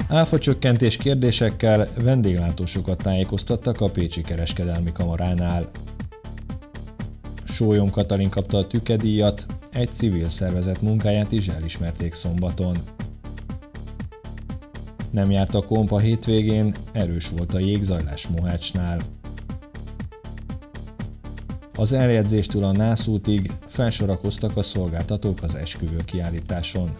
Áfacsökkentés kérdésekkel vendéglátósokat tájékoztattak a Pécsi Kereskedelmi Kamaránál. Sólyom Katalin kapta a tükedíjat, egy civil szervezet munkáját is elismerték szombaton. Nem járt a komp a hétvégén, erős volt a jégzajlás Mohácsnál. Az eljegyzéstől a Nász útig felsorakoztak a szolgáltatók az esküvő kiállításon.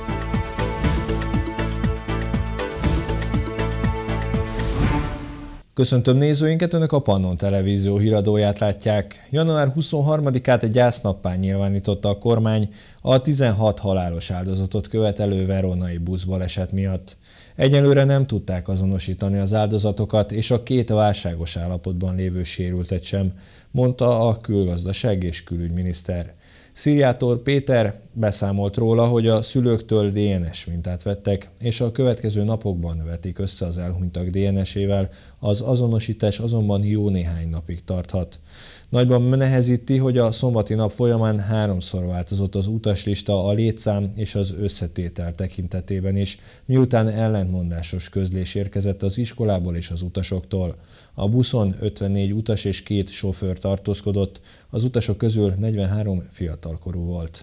Köszöntöm nézőinket, Önök a Pannon Televízió híradóját látják. Január 23-át egy gyásznappá nyilvánította a kormány a 16 halálos áldozatot követelő veronai buszbaleset miatt. Egyelőre nem tudták azonosítani az áldozatokat és a 2 válságos állapotban lévő sérültet sem, mondta a külgazdaság és külügyminiszter. Sziriátor Péter beszámolt róla, hogy a szülőktől DNS mintát vettek, és a következő napokban vetik össze az elhunytak DNS-ével, az azonosítás azonban jó néhány napig tarthat. Nagyban nehezíti, hogy a szombati nap folyamán 3-szor változott az utaslista a létszám és az összetétel tekintetében is, miután ellentmondásos közlés érkezett az iskolából és az utasoktól. A buszon 54 utas és 2 sofőr tartózkodott, az utasok közül 43 fiatalkorú volt.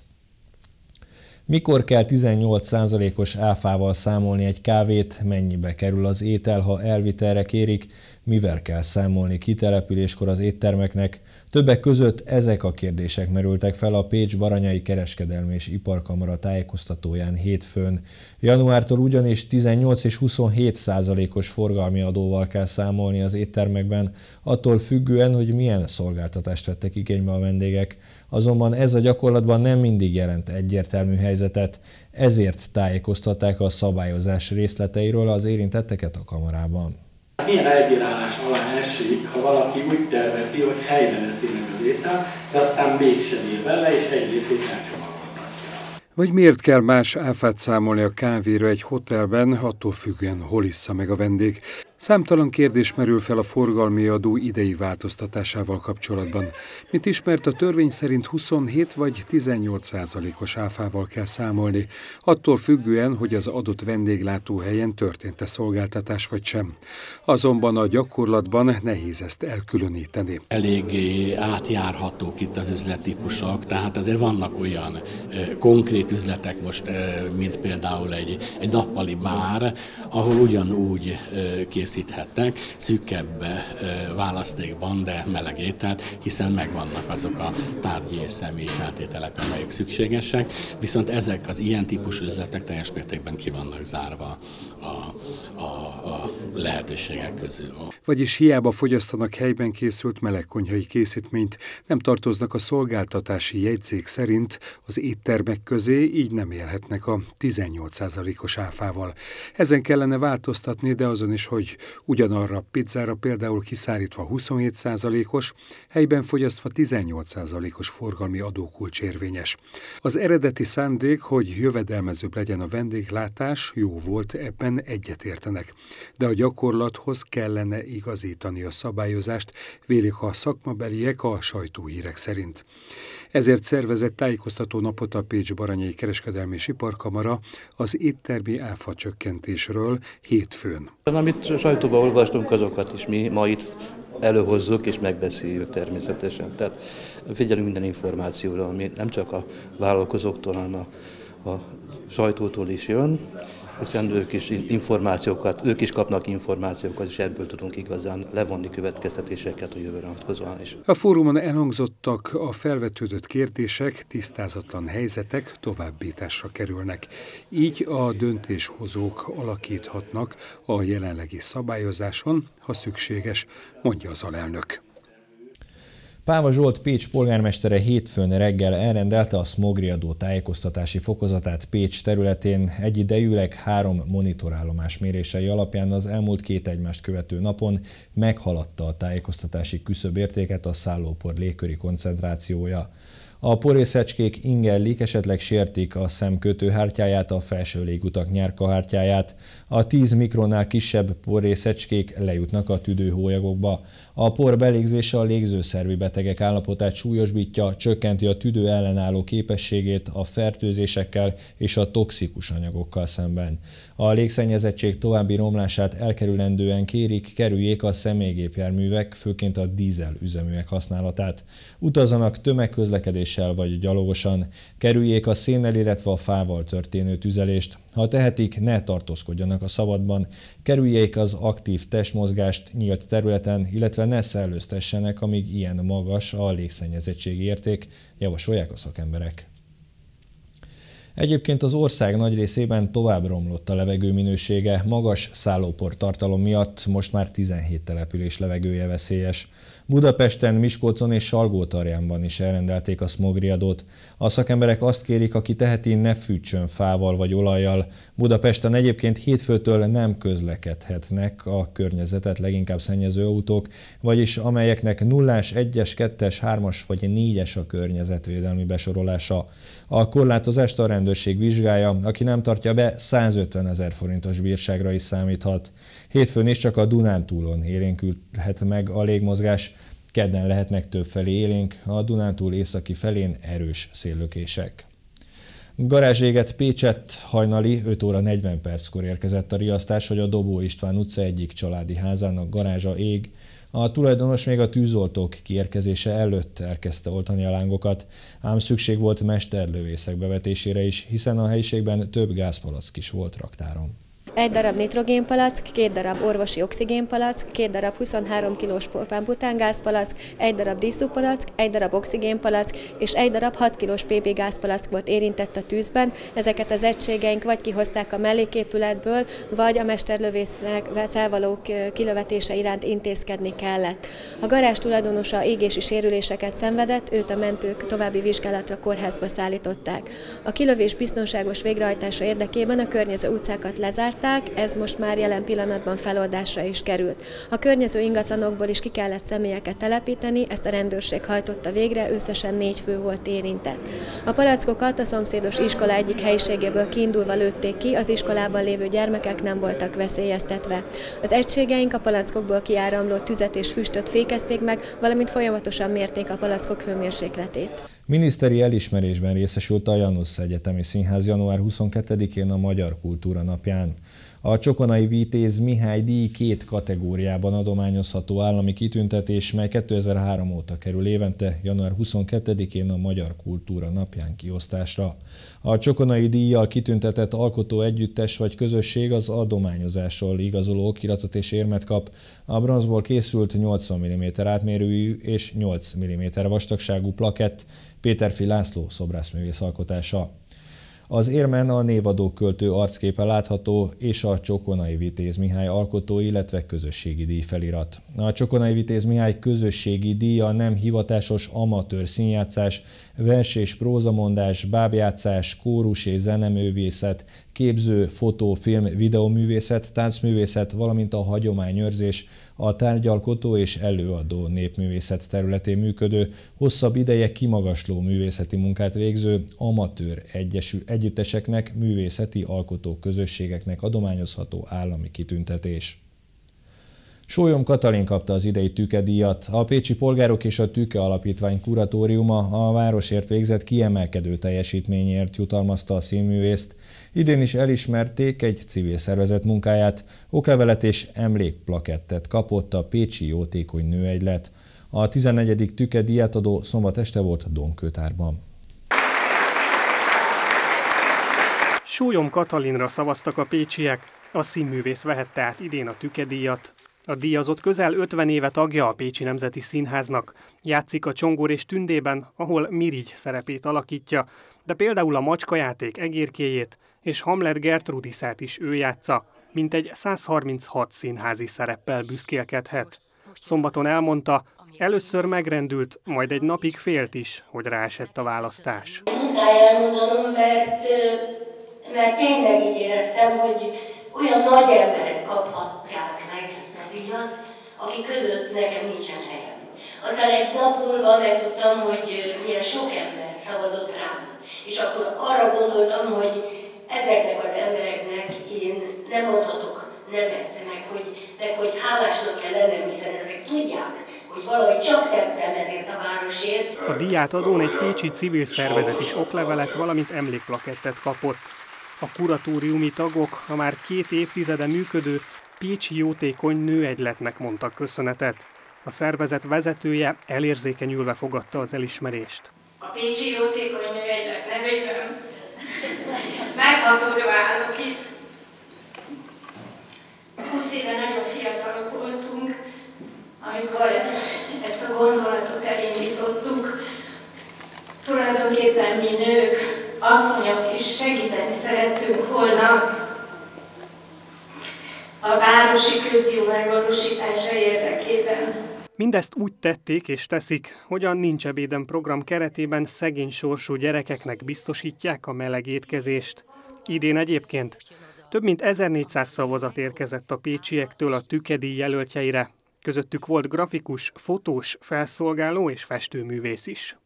Mikor kell 18%-os áfával számolni egy kávét, mennyibe kerül az étel, ha elvitelre kérik, mivel kell számolni kitelepüléskor az éttermeknek? Többek között ezek a kérdések merültek fel a Pécs-Baranyai Kereskedelmi és Iparkamara tájékoztatóján hétfőn. Januártól ugyanis 18 és 27%-os forgalmi adóval kell számolni az éttermekben, attól függően, hogy milyen szolgáltatást vettek igénybe a vendégek. Azonban ez a gyakorlatban nem mindig jelent egyértelmű helyzetet, ezért tájékoztatták a szabályozás részleteiről az érintetteket a kamarában. Milyen elbírálás alá esik, ha valaki úgy tervezi, hogy helyben eszi meg az ételt, de aztán mégsem ér vele, és egy részét elcsomagoltatja. Vagy miért kell más áfát számolni a kávéra egy hotelben, attól függően hol issza meg a vendég? Számtalan kérdés merül fel a forgalmi adó idei változtatásával kapcsolatban. Mint ismert, a törvény szerint 27 vagy 18%-os áfával kell számolni, attól függően, hogy az adott vendéglátóhelyen történt-e szolgáltatás vagy sem. Azonban a gyakorlatban nehéz ezt elkülöníteni. Eléggé átjárhatók itt az üzlettípusok, tehát azért vannak olyan konkrét üzletek most, mint például egy nappali bár, ahol ugyanúgy készíthetnek szűkebb választékban, de meleg ételt, hiszen megvannak azok a tárgyi és személyi feltételek, amelyek szükségesek, viszont ezek az ilyen típusú üzletek teljes mértékben ki vannak zárva a lehetőségek közül. Vagyis hiába fogyasztanak helyben készült melegkonyhai készítményt, nem tartoznak a szolgáltatási jegyzék szerint az éttermek közé, így nem élhetnek a 18%-os áfával. Ezen kellene változtatni, de azon is, hogy ugyanarra a pizzára például kiszárítva 27%-os, helyben fogyasztva 18%-os forgalmi adókulcs érvényes. Az eredeti szándék, hogy jövedelmezőbb legyen a vendéglátás, jó volt, ebben egyetértenek. De a gyakorlathoz kellene igazítani a szabályozást, vélik a szakmabeliek a sajtóhírek szerint. Ezért szervezett tájékoztató napot a Pécs-Baranyai Kereskedelmi és Iparkamara az éttermi áfa csökkentésről hétfőn. Amit sajtóban olvastunk, azokat is mi ma itt előhozzuk és megbeszéljük természetesen. Tehát figyelünk minden információra, ami nem csak a vállalkozóktól, hanem a sajtótól is jön, hiszen ők is kapnak információkat, és ebből tudunk igazán levonni következtetéseket a jövőre vonatkozóan is. A fórumon elhangzottak a felvetődött kérdések, tisztázatlan helyzetek továbbításra kerülnek. Így a döntéshozók alakíthatnak a jelenlegi szabályozáson, ha szükséges, mondja az alelnök. Páva Zsolt Pécs polgármestere hétfőn reggel elrendelte a szmogriadó tájékoztatási fokozatát Pécs területén, egyidejűleg 3 monitorállomás mérései alapján az elmúlt 2 egymást követő napon meghaladta a tájékoztatási küszöbértéket a szállópor légköri koncentrációja. A porrészecskék ingellik, esetleg sértik a szem kötőhártyáját, a felső légutak nyálkahártyáját. A 10 mikronnál kisebb porrészecskék lejutnak a tüdőhólyagokba. A por belégzése a légzőszervi betegek állapotát súlyosbítja, csökkenti a tüdő ellenálló képességét a fertőzésekkel és a toxikus anyagokkal szemben. A légszennyezettség további romlását elkerülendően kerüljék a személygépjárművek, főként a dízel üzeműek használatát. Utazzanak tömegközlekedéssel vagy gyalogosan, kerüljék a szénnel, illetve a fával történő tüzelést. Ha tehetik, ne tartózkodjanak a szabadban, kerüljék az aktív testmozgást nyílt területen, illetve ne szellőztessenek, amíg ilyen magas a légszennyezettségi érték, javasolják a szakemberek. Egyébként az ország nagy részében tovább romlott a levegő minősége, magas szállópor tartalom miatt most már 17 település levegője veszélyes. Budapesten, Miskolcon és Salgótarjánban is elrendelték a szmogriadót. A szakemberek azt kérik, aki teheti, ne fűtsön fával vagy olajjal. Budapesten egyébként hétfőtől nem közlekedhetnek a környezetet leginkább szennyező autók, vagyis amelyeknek 0-as, 1-es, 2-es, 3-as vagy 4-es a környezetvédelmi besorolása. A korlátozást a rendőrség vizsgálja, aki nem tartja be, 150 000 forintos bírságra is számíthat. Hétfőn is csak a Dunántúlon élénkülhet meg a légmozgás, kedden lehetnek többfelé élénk, a Dunántúl északi felén erős széllökések. Garázs égett Pécsett, hajnali 5 óra 40 perckor érkezett a riasztás, hogy a Dobó István utca egyik családi házának garázsa ég. A tulajdonos még a tűzoltók kiérkezése előtt elkezdte oltani a lángokat, ám szükség volt mesterlövészek bevetésére is, hiszen a helyiségben több gázpalack is volt raktáron. 1 darab nitrogénpalack, 2 darab orvosi oxigénpalack, 2 darab 23 kilós propán-bután-gázpalack, 1 darab díszúpalack, 1 darab oxigénpalack és 1 darab 6 kilós PP gázpalack volt érintett a tűzben. Ezeket az egységeink vagy kihozták a melléképületből, vagy a mesterlövésznek való kilövetése iránt intézkedni kellett. A garázs tulajdonosa égési sérüléseket szenvedett, őt a mentők további vizsgálatra kórházba szállították. A kilövés biztonságos végrehajtása érdekében a környező utcákat lezárták, ez most már jelen pillanatban feloldásra is került. A környező ingatlanokból is ki kellett személyeket telepíteni, ezt a rendőrség hajtotta végre, összesen 4 fő volt érintett. A palackokat a szomszédos iskola egyik helyiségéből kiindulva lőtték ki, az iskolában lévő gyermekek nem voltak veszélyeztetve. Az egységeink a palackokból kiáramló tüzet és füstöt fékezték meg, valamint folyamatosan mérték a palackok hőmérsékletét. Miniszteri elismerésben részesült a Janusz Egyetemi Színház január 22-én a Magyar Kultúra Napján. A Csokonai Vitéz Mihály díj 2 kategóriában adományozható állami kitüntetés, mely 2003 óta kerül évente, január 22-én a Magyar Kultúra Napján kiosztásra. A Csokonai díjjal kitüntetett alkotó együttes vagy közösség az adományozásról igazoló okiratot és érmet kap. A bronzból készült 80 mm átmérőjű és 8 mm vastagságú plakett, Péterfi László szobrászművész alkotása. Az érmen a névadó költő arcképe látható, és a Csokonai Vitéz Mihály alkotó, illetve közösségi díj felirat. A Csokonai Vitéz Mihály közösségi díja nem hivatásos amatőr színjátszás, vers és prózamondás, bábjátszás, kórus és zeneművészet, képző, fotó, film, videoművészet, táncművészet, valamint a hagyományőrzés, a tárgyalkotó és előadó népművészet területén működő, hosszabb ideje kimagasló művészeti munkát végző amatőr együtteseknek, művészeti alkotó közösségeknek adományozható állami kitüntetés. Sólyom Katalin kapta az idei tükedíjat. A Pécsi Polgárok és a Tüke Alapítvány kuratóriuma a városért végzett kiemelkedő teljesítményért jutalmazta a színművészt. Idén is elismerték egy civil szervezet munkáját, oklevelet és emlékplakettet kapott a Pécsi Jótékony Nőegylet. A 14. tükedíjat adó szombat este volt Donkőtárban. Sólyom Katalinra szavaztak a pécsiek, a színművész vehette át idén a tükedíjat. A díjazott közel 50 éve tagja a Pécsi Nemzeti Színháznak. Játszik a Csongor és Tündében, ahol Mirigy szerepét alakítja, de például a Macskajáték egérkéjét és Hamlet Gertrudisát is ő játsza, mintegy 136 színházi szereppel büszkélkedhet. Szombaton elmondta, először megrendült, majd egy napig félt is, hogy ráesett a választás. Muszáj elmondanom, mert tényleg így éreztem, hogy olyan nagy emberek kaphatják meg ezt a díjat, akik között nekem nincsen helyem. Aztán egy nap múlva megtudtam, hogy milyen sok ember szavazott rám. És akkor arra gondoltam, hogy ezeknek az embereknek én nem adhatok nemet, meg hogy hálásnak kell lennem, hiszen ezek tudják, hogy valahogy csak tettem ezért a városért. A díját adón egy pécsi civil szervezet is oklevelet, valamint emlékplakettet kapott. A kuratóriumi tagok a már 2 évtizede működő Pécsi Jótékony Nőegyletnek mondtak köszönetet. A szervezet vezetője elérzékenyülve fogadta az elismerést. A Pécsi Jótékony Nőegylet nevében meghatódva állok itt. 20 éve nagyon fiatalok voltunk, amikor ezt a gondolatot elindítottuk. Tulajdonképpen mi nők, asszonyok is segíteni szerettünk volna a városi közjó megvalósítása érdekében. Mindezt úgy tették és teszik, hogy a Nincs ebédem program keretében szegény sorsú gyerekeknek biztosítják a meleg étkezést. Idén egyébként több mint 1400 szavazat érkezett a pécsiektől a tükedíj jelöltjeire. Közöttük volt grafikus, fotós, felszolgáló és festőművész is.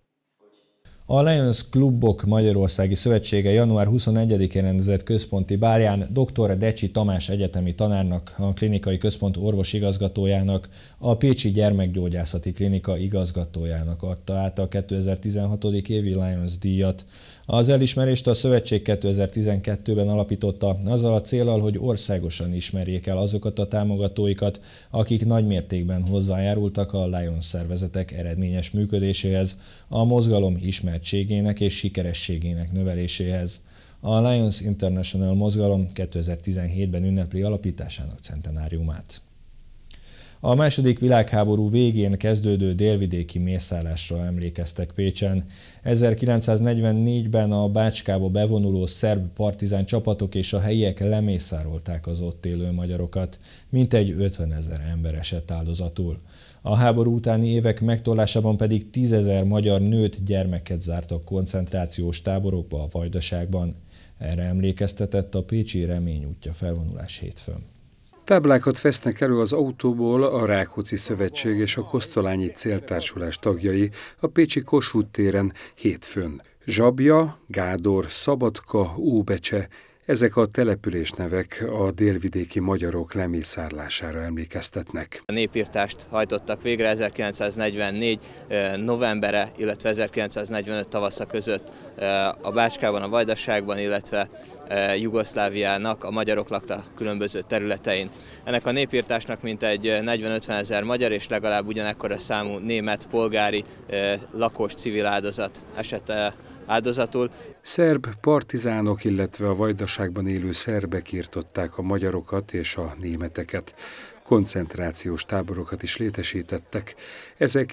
A Lions Klubok Magyarországi Szövetsége január 21-én rendezett központi bálján dr. Decsi Tamás egyetemi tanárnak, a klinikai központ orvosigazgatójának, a Pécsi Gyermekgyógyászati Klinika igazgatójának adta át a 2016. évi Lions díjat. Az elismerést a szövetség 2012-ben alapította azzal a céllal, hogy országosan ismerjék el azokat a támogatóikat, akik nagymértékben hozzájárultak a Lions szervezetek eredményes működéséhez, a mozgalom ismertségének és sikerességének növeléséhez. A Lions International mozgalom 2017-ben ünnepli alapításának centenáriumát. A II. Világháború végén kezdődő délvidéki mészárlásra emlékeztek Pécsen. 1944-ben a Bácskába bevonuló szerb partizán csapatok és a helyiek lemészárolták az ott élő magyarokat, mintegy 50 000 ember esett áldozatul. A háború utáni évek megtorlásában pedig 10 000 magyar nőt, gyermeket zártak koncentrációs táborokba a Vajdaságban. Erre emlékeztetett a pécsi Remény útja felvonulás hétfőn. Táblákat vesznek elő az autóból a Rákóczi Szövetség és a Kosztolányi Céltársulás tagjai a pécsi Kossuth téren hétfőn. Zsabja, Gádor, Szabadka, Óbecse, ezek a településnevek a délvidéki magyarok lemészárlására emlékeztetnek. A népirtást hajtottak végre 1944 novembere, illetve 1945 tavasza között a Bácskában, a Vajdaságban, illetve Jugoszláviának a magyarok lakta különböző területein. Ennek a népirtásnak mintegy 40-50 000 magyar és legalább ugyanekkora számú német, polgári, lakos, civil áldozat esett áldozatul. Szerb partizánok, illetve a Vajdaságban élő szerbek írtották a magyarokat és a németeket. Koncentrációs táborokat is létesítettek. Ezek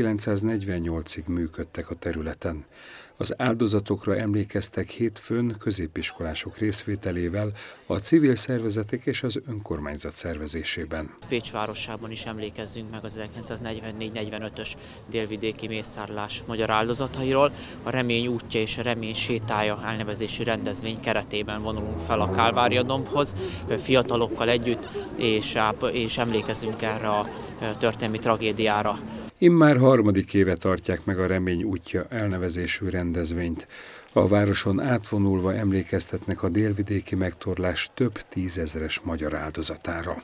1948-ig működtek a területen. Az áldozatokra emlékeztek hétfőn középiskolások részvételével a civil szervezetek és az önkormányzat szervezésében. Pécs városában is emlékezzünk meg az 1944-45-ös délvidéki mészárlás magyar áldozatairól. A Remény útja és a Remény sétája elnevezésű rendezvény keretében vonulunk fel a Kálvária dombhoz, fiatalokkal együtt, és emlékezzünk erre a történelmi tragédiára. Immár 3. éve tartják meg a Remény útja elnevezésű rendezvényt. A városon átvonulva emlékeztetnek a délvidéki megtorlás több 10 000-es magyar áldozatára.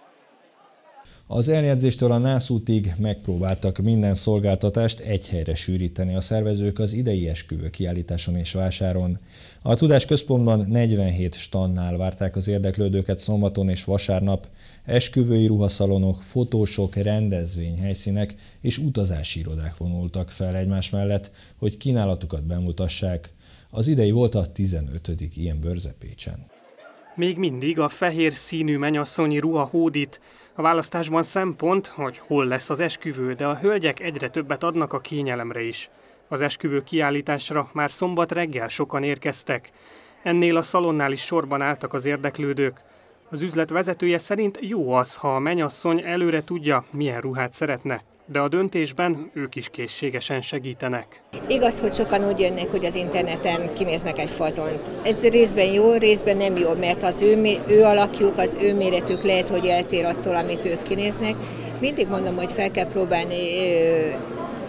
Az eljegyzéstől a Nászútig megpróbáltak minden szolgáltatást egy helyre sűríteni a szervezők az idei esküvő kiállításon és vásáron. A Tudásközpontban 47 standnál várták az érdeklődőket szombaton és vasárnap. Esküvői ruhaszalonok, fotósok, rendezvényhelyszínek és utazási irodák vonultak fel egymás mellett, hogy kínálatukat bemutassák. Az idei volt a 15. ilyen bőrze Pécsen. Még mindig a fehér színű mennyasszonyi ruha hódít. A választásban szempont, hogy hol lesz az esküvő, de a hölgyek egyre többet adnak a kényelemre is. Az esküvő kiállításra már szombat reggel sokan érkeztek. Ennél a szalonnál is sorban álltak az érdeklődők. Az üzlet vezetője szerint jó az, ha a mennyasszony előre tudja, milyen ruhát szeretne, de a döntésben ők is készségesen segítenek. Igaz, hogy sokan úgy jönnek, hogy az interneten kinéznek egy fazont. Ez részben jó, részben nem jó, mert az ő alakjuk, az ő méretük lehet, hogy eltér attól, amit ők kinéznek. Mindig mondom, hogy fel kell próbálni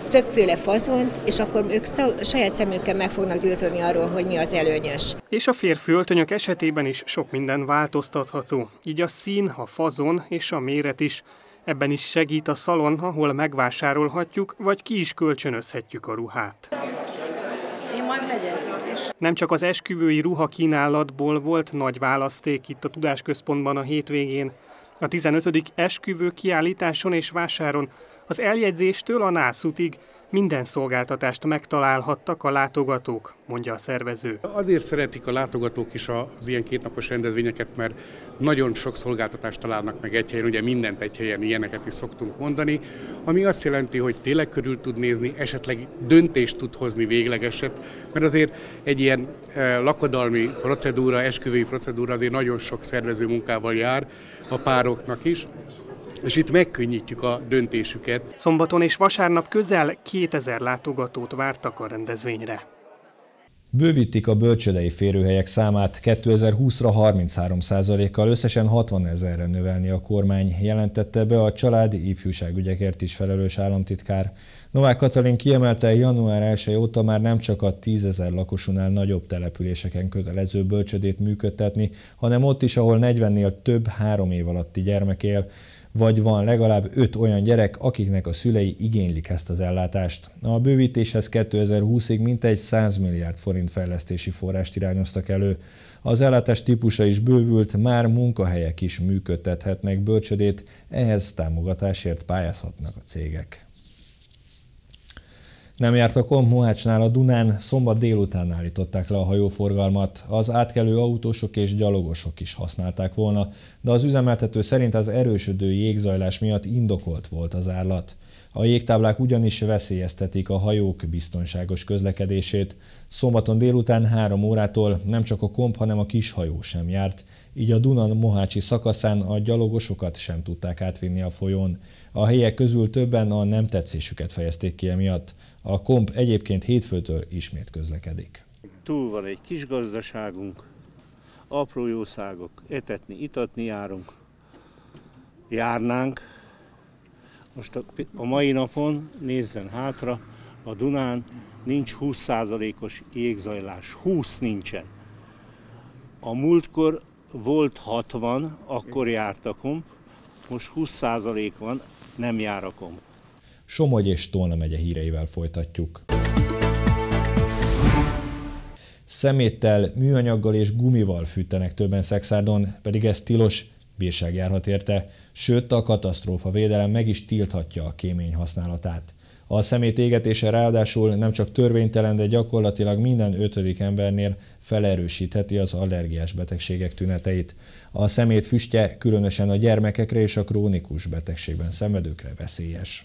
többféle fazont, és akkor ők saját szemükkel meg fognak győződni arról, hogy mi az előnyös. És a férfi öltönyök esetében is sok minden változtatható, így a szín, a fazon és a méret is. Ebben is segít a szalon, ahol megvásárolhatjuk, vagy ki is kölcsönözhetjük a ruhát. Én majd legyek. Nem csak az esküvői ruha kínálatból volt nagy választék itt a Tudásközpontban a hétvégén. A 15. esküvő kiállításon és vásáron az eljegyzéstől a nászútig minden szolgáltatást megtalálhattak a látogatók, mondja a szervező. Azért szeretik a látogatók is az ilyen kétnapos rendezvényeket, mert nagyon sok szolgáltatást találnak meg egy helyen, ugye mindent egy helyen, ilyeneket is szoktunk mondani, ami azt jelenti, hogy tényleg körül tud nézni, esetleg döntést tud hozni véglegeset, mert azért egy ilyen lakodalmi procedúra, esküvői procedúra azért nagyon sok szervező munkával jár a pároknak is, és itt megkönnyítjük a döntésüket. Szombaton és vasárnap közel 2000 látogatót vártak a rendezvényre. Bővítik a bölcsődei férőhelyek számát 2020-ra 33%-kal, összesen 60 000-re növelni a kormány, jelentette be a családi ifjúságügyekért is felelős államtitkár. Novák Katalin kiemelte, január 1 óta már nem csak a 10 000 lakosúnál nagyobb településeken kötelező bölcsödét működtetni, hanem ott is, ahol 40-nél több 3 év alatti gyermek él, vagy van legalább 5 olyan gyerek, akiknek a szülei igénylik ezt az ellátást. A bővítéshez 2020-ig mintegy 100 milliárd forint fejlesztési forrást irányoztak elő. Az ellátás típusa is bővült, már munkahelyek is működtethetnek bölcsödét, ehhez támogatásért pályázhatnak a cégek. Nem járt a komp Mohácsnál a Dunán, szombat délután állították le a hajóforgalmat. Az átkelő autósok és gyalogosok is használták volna, de az üzemeltető szerint az erősödő jégzajlás miatt indokolt volt az zárlat. A jégtáblák ugyanis veszélyeztetik a hajók biztonságos közlekedését. Szombaton délután 3 órától nem csak a komp, hanem a kishajó sem járt, így a Duna-Mohácsi szakaszán a gyalogosokat sem tudták átvinni a folyón. A helyiek közül többen a nem tetszésüket fejezték ki emiatt. A komp egyébként hétfőtől ismét közlekedik. Túl van egy kis gazdaságunk, apró jószágok, etetni, itatni járnánk. Most a mai napon nézzen hátra, a Dunán nincs 20%-os jégzajlás, 20 nincsen. A múltkor volt 60, akkor járt a komp, most 20% van, nem jár a komp. Somogy és Tolna megye híreivel folytatjuk. Szeméttel, műanyaggal és gumival fűtenek többen Szekszárdon, pedig ez tilos, bírság járhat érte, sőt a katasztrófavédelem meg is tilthatja a kémény használatát. A szemét égetése ráadásul nem csak törvénytelen, de gyakorlatilag minden 5. embernél felerősítheti az allergiás betegségek tüneteit. A szemét füstje különösen a gyermekekre és a krónikus betegségben szenvedőkre veszélyes.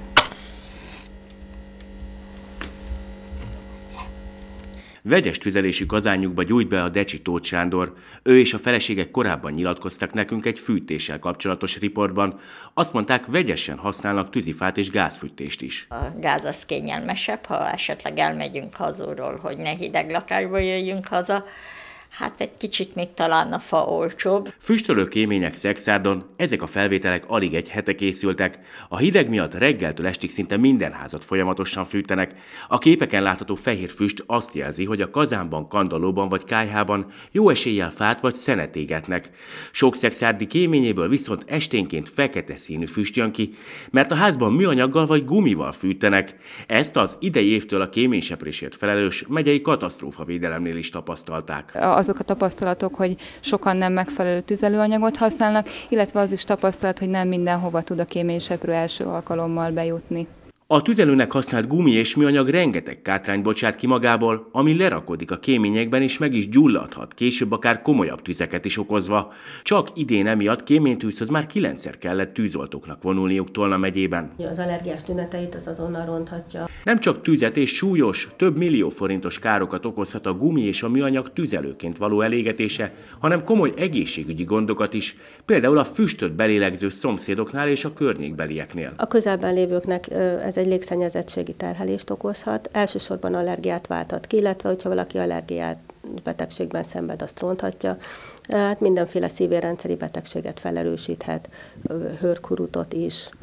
Vegyes tüzelésű kazánjukba gyújt be a Decsi Tóth Sándor. Ő és a felesége korábban nyilatkoztak nekünk egy fűtéssel kapcsolatos riportban. Azt mondták, vegyesen használnak tűzifát és gázfűtést is. A gáz az kényelmesebb, ha esetleg elmegyünk hazulról, hogy ne hideg lakásba jöjjünk haza. Hát egy kicsit még talán a fa olcsóbb. Füstölő kémények Szekszárdon, ezek a felvételek alig egy hete készültek. A hideg miatt reggeltől estig szinte minden házat folyamatosan fűtenek. A képeken látható fehér füst azt jelzi, hogy a kazánban, kandallóban vagy kályhában jó eséllyel fát vagy szenet égetnek. Sok szekszárdi kéményéből viszont esténként fekete színű füst jön ki, mert a házban műanyaggal vagy gumival fűtenek. Ezt az idei évtől a kéményseprésért felelős megyei katasztrófavédelemnél is tapasztalták. Azok a tapasztalatok, hogy sokan nem megfelelő tüzelőanyagot használnak, illetve az is tapasztalat, hogy nem mindenhova tud a kéményseprő első alkalommal bejutni. A tüzelőnek használt gumi és műanyag rengeteg kátrányt bocsát ki magából, ami lerakodik a kéményekben és meg is gyulladhat, később akár komolyabb tüzeket is okozva. Csak idén emiatt kéménytűzhöz már 9-szer kellett tűzoltóknak vonulniuk Tolna megyében. Az allergiás tüneteit az azonnal ronthatja. Nem csak tüzet és súlyos, több millió forintos károkat okozhat a gumi és a műanyag tüzelőként való elégetése, hanem komoly egészségügyi gondokat is, például a füstöt belélegző szomszédoknál és a környékbelieknél. A közelben lévőknek ez egy légszennyezettségi terhelést okozhat, elsősorban allergiát válthat ki, illetve hogyha valaki allergiát betegségben szenved, azt ronthatja. Hát mindenféle szívérendszeri betegséget felerősíthet, hőrkurutot is,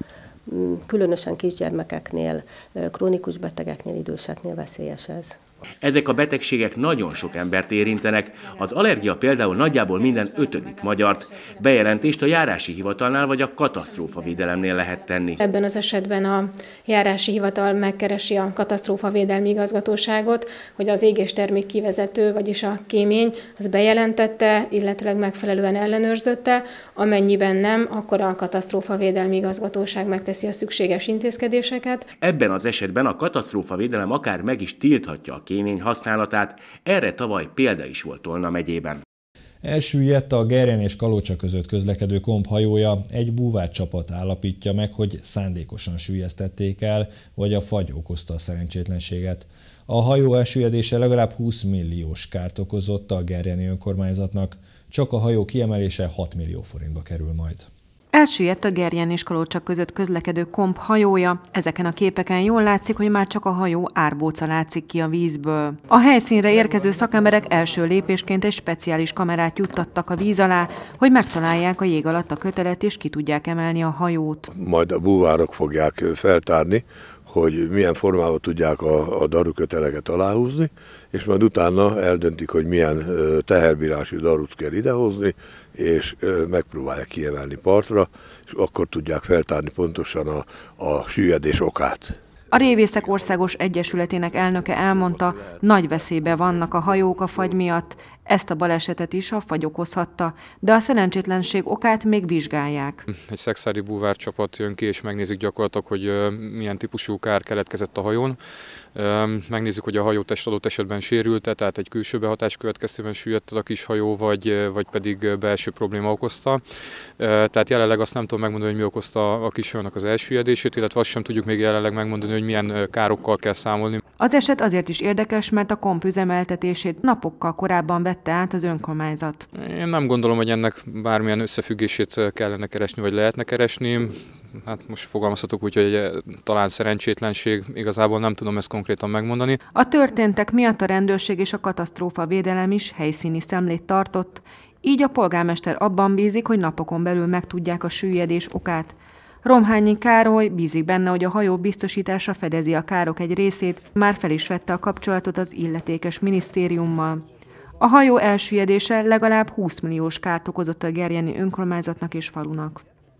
Különösen kisgyermekeknél, krónikus betegeknél, időseknél veszélyes ez. Ezek a betegségek nagyon sok embert érintenek, az allergia például nagyjából minden 5. magyart. Bejelentést a járási hivatalnál vagy a katasztrófavédelemnél lehet tenni. Ebben az esetben a járási hivatal megkeresi a katasztrófavédelmi igazgatóságot, hogy az égéstermék kivezető, vagyis a kémény, az bejelentette, illetőleg megfelelően ellenőrzötte, amennyiben nem, akkor a katasztrófavédelmi igazgatóság megteszi a szükséges intézkedéseket. Ebben az esetben a katasztrófavédelem akár meg is tilthatja a kémény használatát, erre tavaly példa is volt Tolna megyében. Elsüllyedt a Gerjen és Kalocsa között közlekedő komp hajója, egy búvárcsapat állapítja meg, hogy szándékosan süllyesztették el, vagy a fagy okozta a szerencsétlenséget. A hajó elsüllyedése legalább 20 milliós kárt okozott a gerjeni önkormányzatnak, csak a hajó kiemelése 6 millió forintba kerül majd. Elsüllyedt a Gerjen és Kalocsa között közlekedő komp hajója. Ezeken a képeken jól látszik, hogy már csak a hajó árbóca látszik ki a vízből. A helyszínre érkező szakemberek első lépésként egy speciális kamerát juttattak a víz alá, hogy megtalálják a jég alatt a kötelet és ki tudják emelni a hajót. Majd a búvárok fogják feltárni, hogy milyen formában tudják a daruköteleket aláhúzni, és majd utána eldöntik, hogy milyen teherbírású darut kell idehozni, és megpróbálják kiemelni partra, és akkor tudják feltárni pontosan a süllyedés okát. A Révészek Országos Egyesületének elnöke elmondta, nagy veszélyben vannak a hajók a fagy miatt, ezt a balesetet is a fagy okozhatta, de a szerencsétlenség okát még vizsgálják. Egy szekszári búvárcsapat jön ki és megnézik gyakorlatilag, hogy milyen típusú kár keletkezett a hajón. Megnézzük, hogy a hajó adott esetben sérült, tehát egy külső behatás következtében süllyedt a kis hajó, vagy pedig belső probléma okozta. Tehát jelenleg azt nem tudom megmondani, hogy mi okozta a kis hajónak az elsüllyedését, illetve azt sem tudjuk még jelenleg megmondani, hogy milyen károkkal kell számolni. Az eset azért is érdekes, mert a komp üzemeltetését napokkal korábban vette át az önkormányzat. Én nem gondolom, hogy ennek bármilyen összefüggését kellene keresni, vagy lehetne keresni. Hát most fogalmazhatok úgy, hogy talán szerencsétlenség, igazából nem tudom ezt konkrétan megmondani. A történtek miatt a rendőrség és a katasztrófavédelem is helyszíni szemlét tartott, így a polgármester abban bízik, hogy napokon belül megtudják a süllyedés okát. Romhányi Károly bízik benne, hogy a hajó biztosítása fedezi a károk egy részét, már fel is vette a kapcsolatot az illetékes minisztériummal. A hajó elsüllyedése legalább 20 milliós kárt okozott a gerjeni önkormányzatnak és falunak.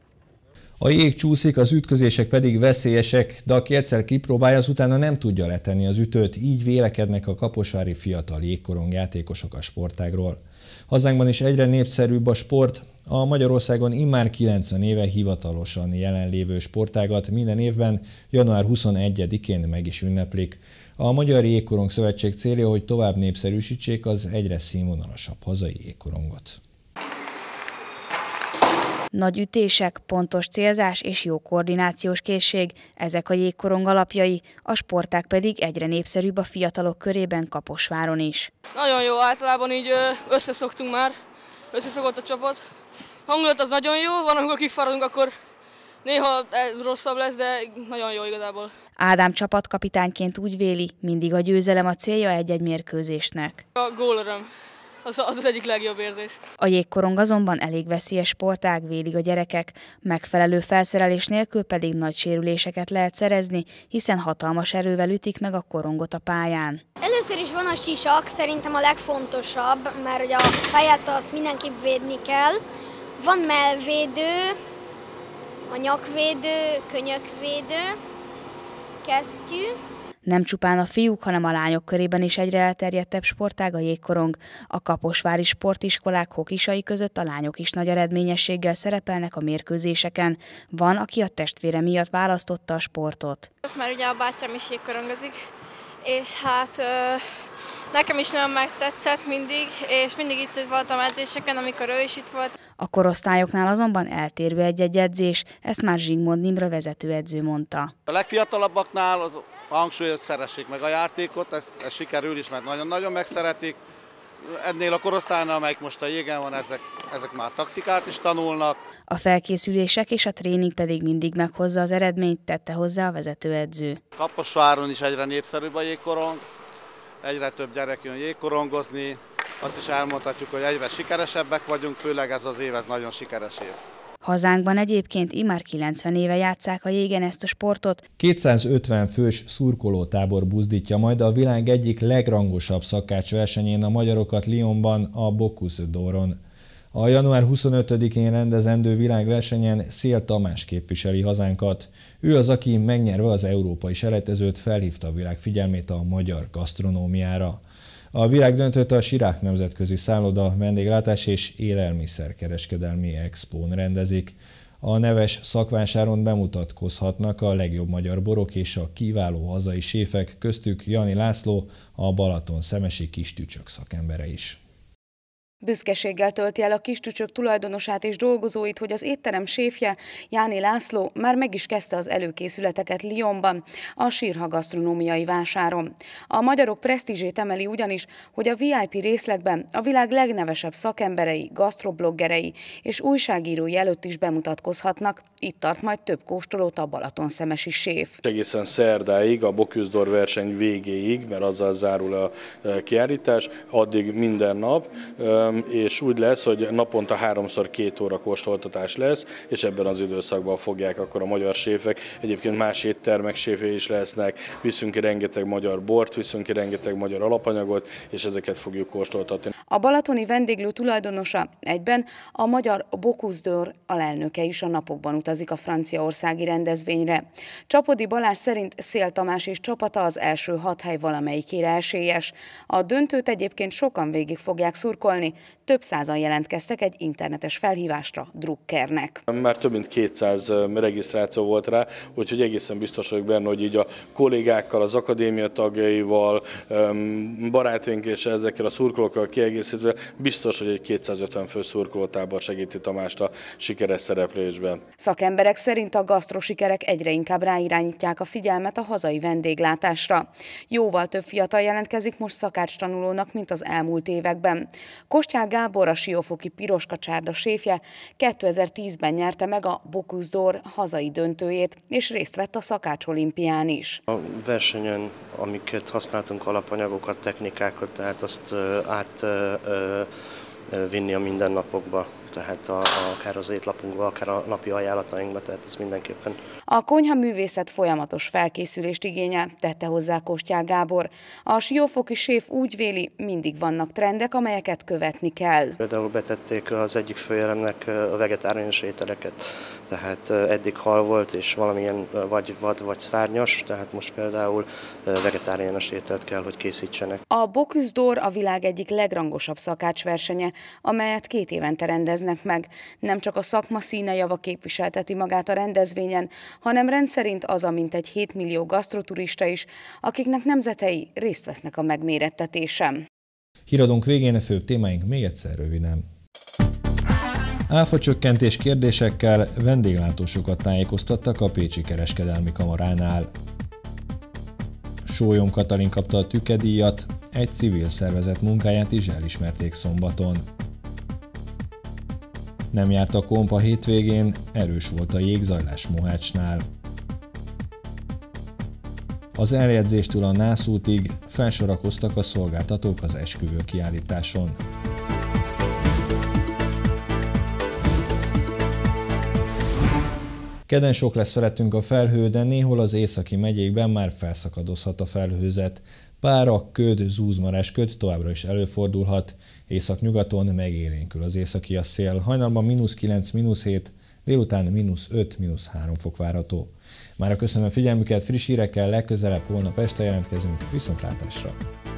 A jég csúszik, az ütközések pedig veszélyesek, de aki egyszer kipróbálja, az utána nem tudja letenni az ütőt, így vélekednek a kaposvári fiatal jégkorong játékosok a sportágról. Hazánkban is egyre népszerűbb a sport, a Magyarországon immár 90 éve hivatalosan jelenlévő sportágat minden évben január 21-én meg is ünneplik. A Magyar Jégkorong Szövetség célja, hogy tovább népszerűsítsék az egyre színvonalasabb hazai jégkorongot. Nagy ütések, pontos célzás és jó koordinációs készség, ezek a jégkorong alapjai, a sportág pedig egyre népszerűbb a fiatalok körében Kaposváron is. Nagyon jó, általában így összeszokott a csapat. Hangulat az nagyon jó, van, amikor kifáradunk, akkor néha rosszabb lesz, de nagyon jó igazából. Ádám csapatkapitányként úgy véli, mindig a győzelem a célja egy-egy mérkőzésnek. A gólöröm. Az egyik legjobb érzés. A jégkorong azonban elég veszélyes sportág, vélik a gyerekek, megfelelő felszerelés nélkül pedig nagy sérüléseket lehet szerezni, hiszen hatalmas erővel ütik meg a korongot a pályán. Először is van a sisak, szerintem a legfontosabb, mert ugye a fejet azt mindenképp védni kell. Van mellvédő, a nyakvédő, könyökvédő, kesztyű. Nem csupán a fiúk, hanem a lányok körében is egyre elterjedtebb sportág a jégkorong. A kaposvári sportiskolák hokisai között a lányok is nagy eredményességgel szerepelnek a mérkőzéseken. Van, aki a testvére miatt választotta a sportot. Mert ugye a bátyám is jégkorongozik, és hát nekem is nagyon megtetszett mindig, és mindig itt voltam edzéseken, amikor ő is itt volt. A korosztályoknál azonban eltérő egy-egy edzés, ezt már Zsigmond Imre vezetőedző mondta. A legfiatalabbaknál az hangsúly, hogy szeressék meg a játékot, ez sikerül is, mert nagyon-nagyon megszeretik. Ennél a korosztálynál, amelyik most a jégen van, ezek már taktikát is tanulnak. A felkészülések és a tréning pedig mindig meghozza az eredményt, tette hozzá a vezetőedző. Kaposváron is egyre népszerűbb a jégkorong, egyre több gyerek jön jégkorongozni. Azt is elmondhatjuk, hogy egyre sikeresebbek vagyunk, főleg ez az év, ez nagyon sikeres év. Hazánkban egyébként immár 90 éve játsszák a jégen ezt a sportot. 250 fős szurkolótábor buzdítja majd a világ egyik legrangosabb szakácsversenyén a magyarokat Lyonban, a Bocuse d'Oron. A január 25-én rendezendő világversenyen Szél Tamás képviseli hazánkat. Ő az, aki megnyerve az európai selejtezőt felhívta a világ figyelmét a magyar gasztronómiára. A világdöntőt a Sirák Nemzetközi Szálloda vendéglátás és élelmiszerkereskedelmi expón rendezik. A neves szakvásáron bemutatkozhatnak a legjobb magyar borok és a kiváló hazai séfek, köztük Jani László, a Balaton-szemesi Kistücsök szakembere is. Büszkeséggel tölti el a Kistücsök tulajdonosát és dolgozóit, hogy az étterem séfje, Jáni László már meg is kezdte az előkészületeket Lyonban, a Sirha gasztronómiai vásáron. A magyarok presztízsét emeli ugyanis, hogy a VIP részlegben a világ legnevesebb szakemberei, gasztrobloggerei és újságírói előtt is bemutatkozhatnak. Itt tart majd több kóstolót a Balatonszemesi séf. Egészen szerdáig, a Bocuse d'Or verseny végéig, mert azzal zárul a kiállítás, addig minden nap, és úgy lesz, hogy naponta 3-szor 2 óra kóstoltatás lesz, és ebben az időszakban fogják akkor a magyar séfek, egyébként más éttermek séfjei is lesznek, viszünk ki rengeteg magyar bort, viszünk ki rengeteg magyar alapanyagot, és ezeket fogjuk kóstoltatni. A balatoni vendéglő tulajdonosa egyben a magyar Bocuse d'Or alelnöke is a napokban utazik a franciaországi rendezvényre. Csapodi Balázs szerint Szél Tamás és csapata az első 6 hely valamelyikére esélyes. A döntőt egyébként sokan végig fogják szurkolni, több százan jelentkeztek egy internetes felhívásra drukkernek. Már több mint 200 regisztráció volt rá, úgyhogy egészen biztos vagyok benne, hogy így a kollégákkal, az akadémia tagjaival, barátaink és ezekkel a szurkolókkal kiegészítve biztos, hogy egy 250 fő szurkolótábor segíti Tamást a sikeres szereplésben. Szakemberek szerint a gasztrosikerek egyre inkább ráirányítják a figyelmet a hazai vendéglátásra. Jóval több fiatal jelentkezik most szakácstanulónak, mint az elmúlt években. Kostyák Gábor, a Siófoki Piroska csárda séfje 2010-ben nyerte meg a Bocuse d'Or hazai döntőjét, és részt vett a szakácsolimpián is. A versenyen, amiket használtunk, alapanyagokat, technikákat, tehát azt vinni a mindennapokba, tehát akár az étlapunkba, akár a napi ajánlatainkba, tehát ez mindenképpen. A konyhaművészet folyamatos felkészülést igényel, tette hozzá Kostyák Gábor. A siófoki séf úgy véli, mindig vannak trendek, amelyeket követni kell. Például betették az egyik főjelemnek a vegetáriánus ételeket, tehát eddig hal volt, és valamilyen vagy vad, vagy szárnyas, tehát most például vegetáriánus ételt kell, hogy készítsenek. A Bocuse d'Or a világ egyik legrangosabb szakácsversenye, amelyet 2 évente rendeznek meg. Nem csak a szakma színe java képviselteti magát a rendezvényen, hanem rendszerint az a mintegy 7 millió gasztroturista is, akiknek nemzetei részt vesznek a megmérettetésen. Híradónk végén a főbb témáink még egyszer röviden. Áfacsökkentés kérdésekkel vendéglátósokat tájékoztattak a Pécsi Kereskedelmi Kamaránál. Sólyom Katalin kapta a tükedíjat, egy civil szervezet munkáját is elismerték szombaton. Nem járt a komp a hétvégén, erős volt a jégzajlás Mohácsnál. Az eljegyzéstől a Nász útig felsorakoztak a szolgáltatók az esküvő kiállításon. Kedden sok lesz felettünk a felhő, de néhol az északi megyékben már felszakadozhat a felhőzet. Pára, köd, zúzmarásköd továbbra is előfordulhat, északnyugaton megélénkül az északi szél, hajnalban -9, -7, délután -5, -3 fok várható. Mára köszönöm a figyelmüket, friss hírekkel legközelebb holnap este jelentkezünk, viszontlátásra!